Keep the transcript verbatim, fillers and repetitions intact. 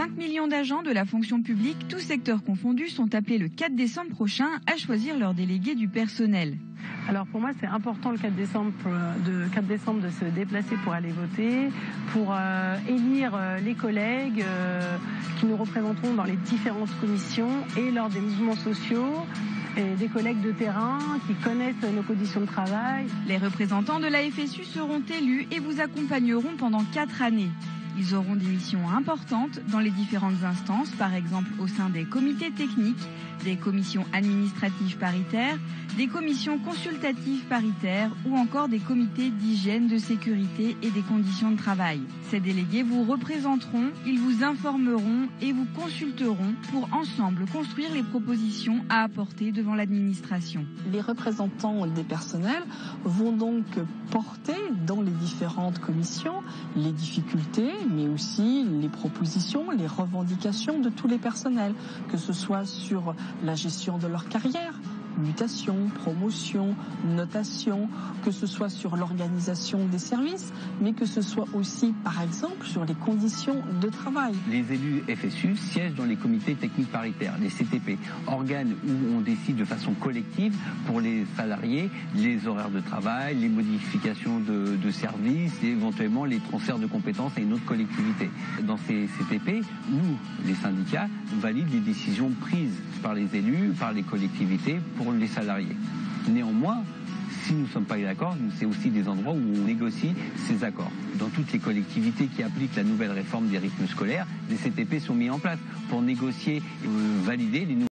cinq millions d'agents de la fonction publique, tous secteurs confondus, sont appelés le quatre décembre prochain à choisir leur délégué du personnel. Alors pour moi, c'est important le quatre décembre, de, quatre décembre de se déplacer pour aller voter, pour euh, élire euh, les collègues euh, qui nous représenteront dans les différentes commissions et lors des mouvements sociaux. Et des collègues de terrain qui connaissent nos conditions de travail. Les représentants de la F S U seront élus et vous accompagneront pendant quatre années. Ils auront des missions importantes dans les différentes instances, par exemple au sein des comités techniques, des commissions administratives paritaires, des commissions consultatives paritaires ou encore des comités d'hygiène, de sécurité et des conditions de travail. Ces délégués vous représenteront, ils vous informeront et vous consulteront pour ensemble construire les propositions à apporter devant l'administration. Les représentants des personnels vont donc porter dans les différentes commissions les difficultés, mais aussi les propositions, les revendications de tous les personnels, que ce soit sur la gestion de leur carrière, mutation, promotion, notation, que ce soit sur l'organisation des services, mais que ce soit aussi, par exemple, sur les conditions de travail. Les élus F S U siègent dans les comités techniques paritaires, les C T P, organes où on décide de façon collective pour les salariés les horaires de travail, les modifications de, de services et éventuellement les transferts de compétences à une autre collectivité. Dans ces C T P, nous, les syndicats, valident les décisions prises par les élus, par les collectivités, pour les salariés. Néanmoins, si nous ne sommes pas d'accord, c'est aussi des endroits où on négocie ces accords. Dans toutes les collectivités qui appliquent la nouvelle réforme des rythmes scolaires, les C T P sont mis en place pour négocier et valider les nouveaux